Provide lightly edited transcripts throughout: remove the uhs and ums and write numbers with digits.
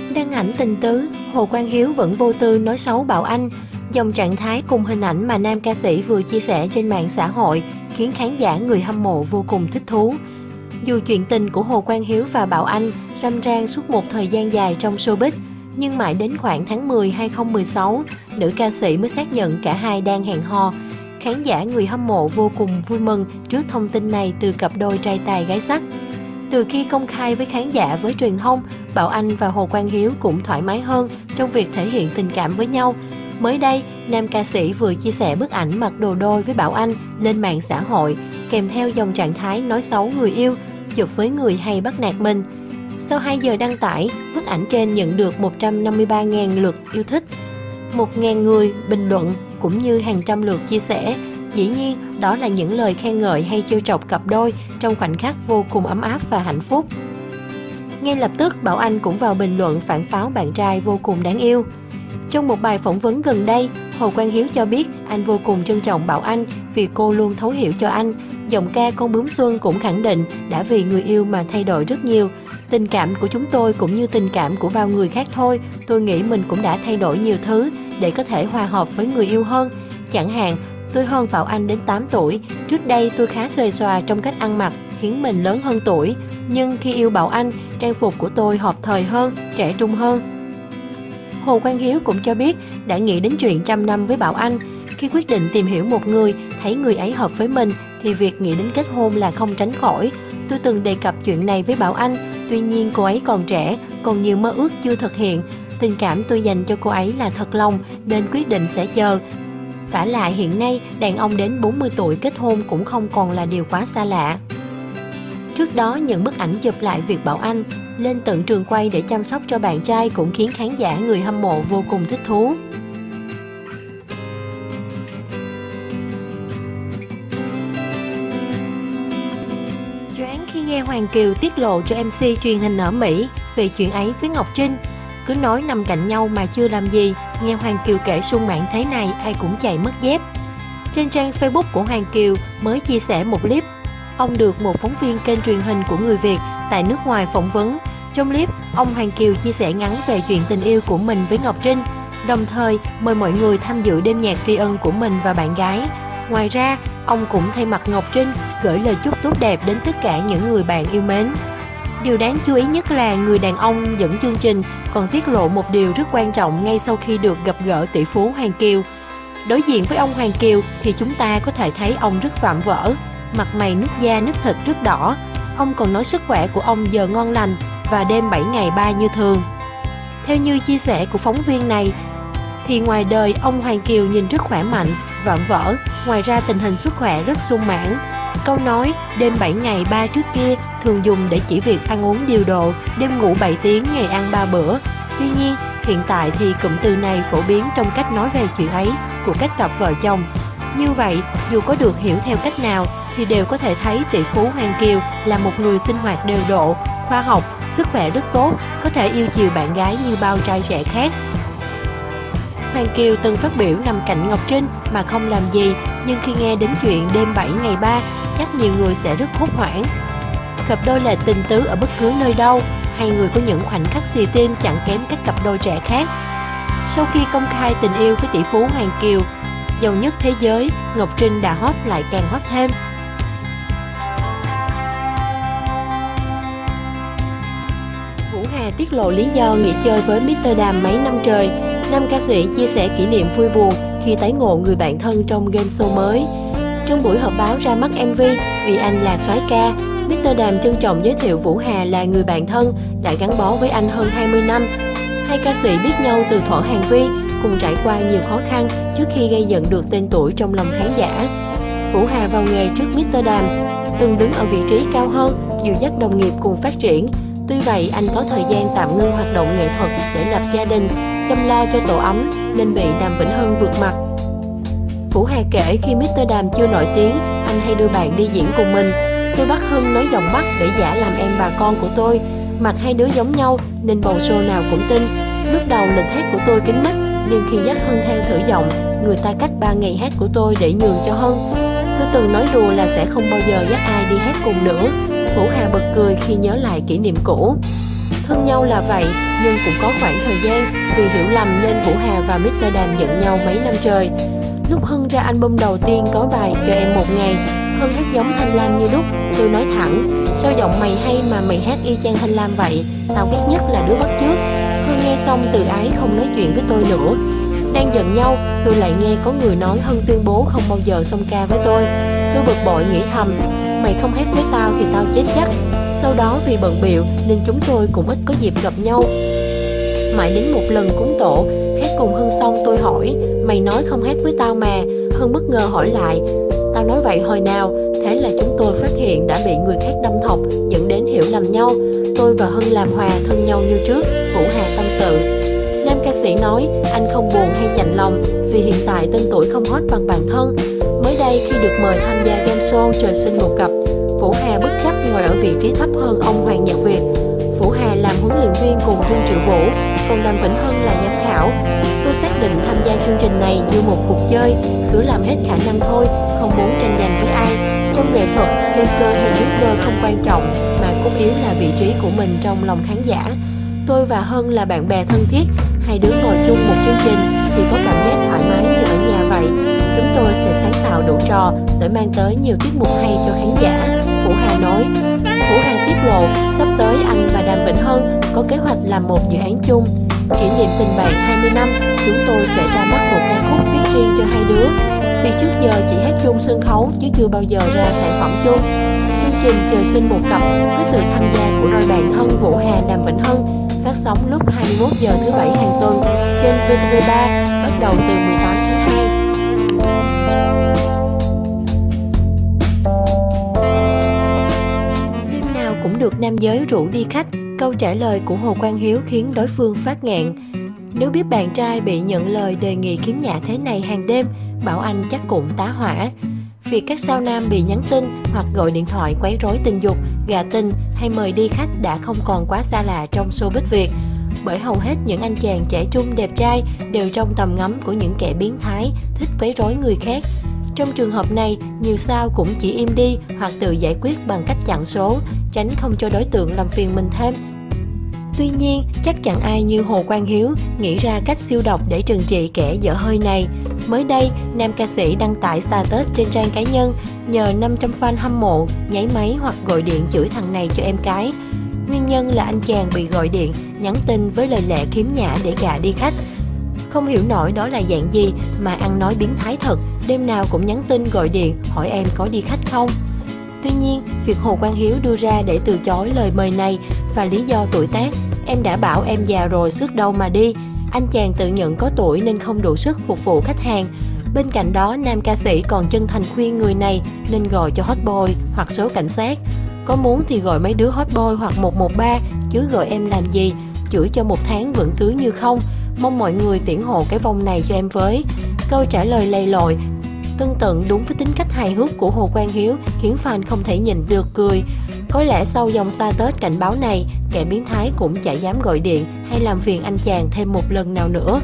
Đăng ảnh tình tứ, Hồ Quang Hiếu vẫn vô tư nói xấu Bảo Anh. Dòng trạng thái cùng hình ảnh mà nam ca sĩ vừa chia sẻ trên mạng xã hội khiến khán giả người hâm mộ vô cùng thích thú. Dù chuyện tình của Hồ Quang Hiếu và Bảo Anh râm ran suốt một thời gian dài trong showbiz, nhưng mãi đến khoảng tháng 10 2016, nữ ca sĩ mới xác nhận cả hai đang hẹn hò. Khán giả người hâm mộ vô cùng vui mừng trước thông tin này từ cặp đôi trai tài gái sắc. Từ khi công khai với khán giả với truyền thông, Bảo Anh và Hồ Quang Hiếu cũng thoải mái hơn trong việc thể hiện tình cảm với nhau. Mới đây, nam ca sĩ vừa chia sẻ bức ảnh mặc đồ đôi với Bảo Anh lên mạng xã hội, kèm theo dòng trạng thái nói xấu người yêu, chụp với người hay bắt nạt mình. Sau 2 giờ đăng tải, bức ảnh trên nhận được 153.000 lượt yêu thích, 1.000 người bình luận cũng như hàng trăm lượt chia sẻ. Dĩ nhiên, đó là những lời khen ngợi hay trêu chọc cặp đôi trong khoảnh khắc vô cùng ấm áp và hạnh phúc. Ngay lập tức, Bảo Anh cũng vào bình luận phản pháo bạn trai vô cùng đáng yêu. Trong một bài phỏng vấn gần đây, Hồ Quang Hiếu cho biết anh vô cùng trân trọng Bảo Anh vì cô luôn thấu hiểu cho anh. Giọng ca Con Bướm Xuân cũng khẳng định đã vì người yêu mà thay đổi rất nhiều. Tình cảm của chúng tôi cũng như tình cảm của bao người khác thôi. Tôi nghĩ mình cũng đã thay đổi nhiều thứ để có thể hòa hợp với người yêu hơn. Chẳng hạn, tôi hơn Bảo Anh đến 8 tuổi. Trước đây tôi khá xuề xòa trong cách ăn mặc, khiến mình lớn hơn tuổi. Nhưng khi yêu Bảo Anh, trang phục của tôi hợp thời hơn, trẻ trung hơn. Hồ Quang Hiếu cũng cho biết đã nghĩ đến chuyện trăm năm với Bảo Anh. Khi quyết định tìm hiểu một người, thấy người ấy hợp với mình, thì việc nghĩ đến kết hôn là không tránh khỏi. Tôi từng đề cập chuyện này với Bảo Anh, tuy nhiên cô ấy còn trẻ, còn nhiều mơ ước chưa thực hiện. Tình cảm tôi dành cho cô ấy là thật lòng, nên quyết định sẽ chờ. Vả lại hiện nay, đàn ông đến 40 tuổi kết hôn cũng không còn là điều quá xa lạ. Trước đó, những bức ảnh chụp lại việc Bảo Anh lên tận trường quay để chăm sóc cho bạn trai cũng khiến khán giả người hâm mộ vô cùng thích thú. Choáng khi nghe Hoàng Kiều tiết lộ cho MC truyền hình ở Mỹ về chuyện ấy với Ngọc Trinh. Cứ nói nằm cạnh nhau mà chưa làm gì, nghe Hoàng Kiều kể sung mãn thế này ai cũng chạy mất dép. Trên trang Facebook của Hoàng Kiều mới chia sẻ một clip. Ông được một phóng viên kênh truyền hình của người Việt tại nước ngoài phỏng vấn. Trong clip, ông Hoàng Kiều chia sẻ ngắn về chuyện tình yêu của mình với Ngọc Trinh, đồng thời mời mọi người tham dự đêm nhạc tri ân của mình và bạn gái. Ngoài ra, ông cũng thay mặt Ngọc Trinh gửi lời chúc tốt đẹp đến tất cả những người bạn yêu mến. Điều đáng chú ý nhất là người đàn ông dẫn chương trình còn tiết lộ một điều rất quan trọng ngay sau khi được gặp gỡ tỷ phú Hoàng Kiều. Đối diện với ông Hoàng Kiều thì chúng ta có thể thấy ông rất vạm vỡ, mặt mày nứt da nứt thịt rất đỏ. Ông còn nói sức khỏe của ông giờ ngon lành và đêm 7 ngày 3 như thường. Theo như chia sẻ của phóng viên này, thì ngoài đời ông Hoàng Kiều nhìn rất khỏe mạnh, vạm vỡ, ngoài ra tình hình sức khỏe rất sung mãn. Câu nói đêm 7 ngày 3 trước kia thường dùng để chỉ việc ăn uống điều độ, đêm ngủ 7 tiếng, ngày ăn 3 bữa. Tuy nhiên, hiện tại thì cụm từ này phổ biến trong cách nói về chuyện ấy của các cặp vợ chồng. Như vậy, dù có được hiểu theo cách nào thì đều có thể thấy tỷ phú Hoàng Kiều là một người sinh hoạt đều độ, khoa học, sức khỏe rất tốt, có thể yêu chiều bạn gái như bao trai trẻ khác. Hoàng Kiều từng phát biểu nằm cạnh Ngọc Trinh mà không làm gì, nhưng khi nghe đến chuyện đêm 7 ngày 3, chắc nhiều người sẽ rất hốt hoảng. Cặp đôi là tình tứ ở bất cứ nơi đâu, hai người có những khoảnh khắc xì tin chẳng kém các cặp đôi trẻ khác. Sau khi công khai tình yêu với tỷ phú Hoàng Kiều, giàu nhất thế giới, Ngọc Trinh đã hot lại càng hot thêm. Vũ Hà tiết lộ lý do nghỉ chơi với Mr. Đàm mấy năm trời. Nam ca sĩ chia sẻ kỷ niệm vui buồn khi tái ngộ người bạn thân trong game show mới. Trong buổi họp báo ra mắt MV Vì Anh Là Soái Ca, Mr. Đàm trân trọng giới thiệu Vũ Hà là người bạn thân đã gắn bó với anh hơn 20 năm. Hai ca sĩ biết nhau từ thuở Hàng Vi, cùng trải qua nhiều khó khăn trước khi gây dựng được tên tuổi trong lòng khán giả. Vũ Hà vào nghề trước Mr. Đàm, từng đứng ở vị trí cao hơn, dìu dắt đồng nghiệp cùng phát triển. Tuy vậy, anh có thời gian tạm ngưng hoạt động nghệ thuật để lập gia đình, chăm lo cho tổ ấm nên bị Đàm Vĩnh Hưng vượt mặt. Vũ Hà kể khi Mr. Đàm chưa nổi tiếng, anh hay đưa bạn đi diễn cùng mình. Tôi bắt Hưng nói giọng Bắc để giả làm em bà con của tôi. Mặt hai đứa giống nhau nên bầu show nào cũng tin. Lúc đầu lịch hát của tôi kín mít, nhưng khi dắt Hưng theo thử giọng, người ta cắt 3 ngày hát của tôi để nhường cho Hưng. Tôi từng nói đùa là sẽ không bao giờ dắt ai đi hát cùng nữa. Vũ Hà bật cười khi nhớ lại kỷ niệm cũ. Thân nhau là vậy, nhưng cũng có khoảng thời gian vì hiểu lầm nên Vũ Hà và Mr. Đàm giận nhau mấy năm trời. Lúc Hân ra album đầu tiên có bài Cho Em Một Ngày, Hân hát giống Thanh Lam như đúc. Tôi nói thẳng, sao giọng mày hay mà mày hát y chang Thanh Lam vậy? Tao ghét nhất là đứa bắt chước. Hân nghe xong từ ái không nói chuyện với tôi nữa. Đang giận nhau, tôi lại nghe có người nói Hân tuyên bố không bao giờ xông ca với tôi. Tôi bực bội nghĩ thầm, mày không hát với tao thì tao chết chắc. Sau đó vì bận bịu nên chúng tôi cũng ít có dịp gặp nhau. Mãi đến một lần cúng tổ, hát cùng Hân xong tôi hỏi, mày nói không hát với tao mà. Hân bất ngờ hỏi lại, tao nói vậy hồi nào? Thế là chúng tôi phát hiện đã bị người khác đâm thọc, dẫn đến hiểu lầm nhau. Tôi và Hân làm hòa thân nhau như trước, Vũ Hà tâm sự. Nam ca sĩ nói anh không buồn hay chạnh lòng vì hiện tại tên tuổi không hot bằng bản thân. Mới đây khi được mời tham gia game show Trời Sinh Một Cặp, Vũ Hà bất chấp ngồi ở vị trí thấp hơn ông Hoàng Nhật Việt. Vũ Hà làm huấn luyện viên cùng Dương Triệu Vũ, còn Đàm Vĩnh Hưng là giám khảo. Tôi xác định tham gia chương trình này như một cuộc chơi, cứ làm hết khả năng thôi, không muốn tranh giành với ai. Trong nghệ thuật, trên cơ hay dưới cơ không quan trọng, mà cốt yếu là vị trí của mình trong lòng khán giả. Tôi và Hân là bạn bè thân thiết, hai đứa ngồi chung một chương trình thì có cảm giác thoải mái như ở nhà vậy. Chúng tôi sẽ sáng tạo đủ trò để mang tới nhiều tiết mục hay cho khán giả, Vũ Hà nói. Vũ Hà tiết lộ sắp tới anh và Đàm Vĩnh Hưng có kế hoạch làm một dự án chung. Kỷ niệm tình bạn 20 năm, chúng tôi sẽ ra mắt một ca khúc viết riêng cho hai đứa. Vì trước giờ chỉ hát chung sân khấu chứ chưa bao giờ ra sản phẩm chung. Chương trình Trời Sinh Một Cặp với sự tham gia của đôi bạn Hân Vũ Hà Đàm Vĩnh Hưng phát sóng lúc 21 giờ thứ Bảy hàng tuần trên VTV3 bắt đầu từ 18 tháng 2. Đêm nào cũng được nam giới rủ đi khách, câu trả lời của Hồ Quang Hiếu khiến đối phương phát nghẹn. Nếu biết bạn trai bị nhận lời đề nghị khiếm nhã thế này hàng đêm, Bảo Anh chắc cũng tá hỏa. Việc các sao nam bị nhắn tin hoặc gọi điện thoại quấy rối tình dục, gạ tình hay mời đi khách đã không còn quá xa lạ trong showbiz Việt. Bởi hầu hết những anh chàng trẻ trung đẹp trai đều trong tầm ngắm của những kẻ biến thái, thích quấy rối người khác. Trong trường hợp này, nhiều sao cũng chỉ im đi hoặc tự giải quyết bằng cách chặn số, tránh không cho đối tượng làm phiền mình thêm. Tuy nhiên, chắc chẳng ai như Hồ Quang Hiếu nghĩ ra cách siêu độc để trừng trị kẻ dở hơi này. Mới đây, nam ca sĩ đăng tải status trên trang cá nhân nhờ 500 fan hâm mộ nháy máy hoặc gọi điện chửi thằng này cho em cái. Nguyên nhân là anh chàng bị gọi điện, nhắn tin với lời lẽ khiếm nhã để gạ đi khách. Không hiểu nổi đó là dạng gì mà ăn nói biến thái thật, đêm nào cũng nhắn tin gọi điện hỏi em có đi khách không. Tuy nhiên, việc Hồ Quang Hiếu đưa ra để từ chối lời mời này và lý do tuổi tác, em đã bảo em già rồi sức đâu mà đi. Anh chàng tự nhận có tuổi nên không đủ sức phục vụ khách hàng. Bên cạnh đó, nam ca sĩ còn chân thành khuyên người này nên gọi cho hotboy hoặc số cảnh sát. Có muốn thì gọi mấy đứa hotboy hoặc 113, chứ gọi em làm gì, chửi cho 1 tháng vẫn cứ như không. Mong mọi người tiễn hộ cái vong này cho em với. Câu trả lời lầy lội, tương tự đúng với tính cách hài hước của Hồ Quang Hiếu khiến fan không thể nhịn được cười. Có lẽ sau dòng status cảnh báo này, kẻ biến thái cũng chả dám gọi điện hay làm phiền anh chàng thêm một lần nào nữa.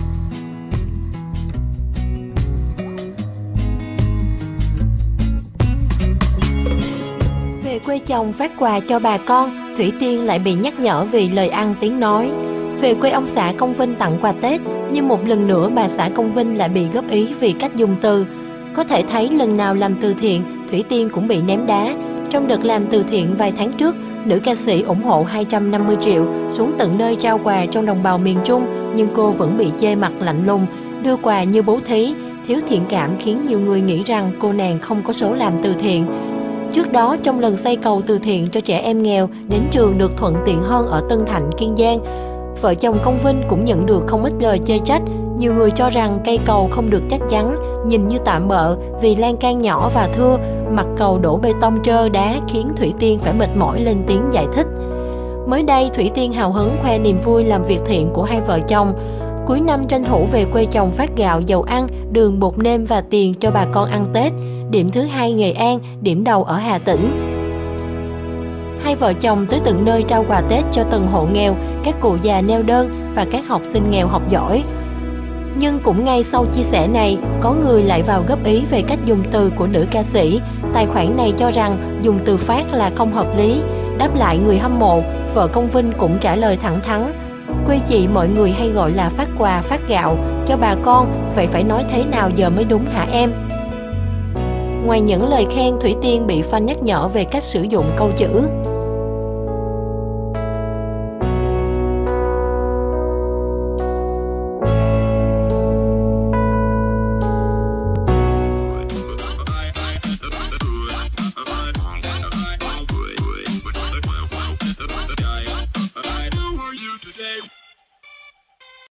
Về quê chồng phát quà cho bà con, Thủy Tiên lại bị nhắc nhở vì lời ăn tiếng nói. Về quê ông xã Công Vinh tặng quà Tết, nhưng một lần nữa bà xã Công Vinh lại bị góp ý vì cách dùng từ. Có thể thấy lần nào làm từ thiện, Thủy Tiên cũng bị ném đá. Trong đợt làm từ thiện vài tháng trước, nữ ca sĩ ủng hộ 250 triệu xuống tận nơi trao quà trong đồng bào miền Trung, nhưng cô vẫn bị chê mặt lạnh lùng, đưa quà như bố thí, thiếu thiện cảm khiến nhiều người nghĩ rằng cô nàng không có số làm từ thiện. Trước đó, trong lần xây cầu từ thiện cho trẻ em nghèo đến trường được thuận tiện hơn ở Tân Thạnh, Kiên Giang, vợ chồng Công Vinh cũng nhận được không ít lời chê trách. Nhiều người cho rằng cây cầu không được chắc chắn, nhìn như tạm bợ vì lan can nhỏ và thưa, mặt cầu đổ bê tông trơ đá khiến Thủy Tiên phải mệt mỏi lên tiếng giải thích. Mới đây, Thủy Tiên hào hứng khoe niềm vui làm việc thiện của hai vợ chồng. Cuối năm tranh thủ về quê chồng phát gạo, dầu ăn, đường, bột nêm và tiền cho bà con ăn Tết. Điểm thứ 2 Nghệ An, điểm đầu ở Hà Tĩnh. Hai vợ chồng tới tận nơi trao quà Tết cho từng hộ nghèo, các cụ già neo đơn và các học sinh nghèo học giỏi. Nhưng cũng ngay sau chia sẻ này, có người lại vào góp ý về cách dùng từ của nữ ca sĩ. Tài khoản này cho rằng dùng từ phát là không hợp lý. Đáp lại người hâm mộ, vợ Công Vinh cũng trả lời thẳng thắn: quê chị mọi người hay gọi là phát quà, phát gạo cho bà con, vậy phải nói thế nào giờ mới đúng hả em? Ngoài những lời khen, Thủy Tiên bị fan nhắc nhở về cách sử dụng câu chữ.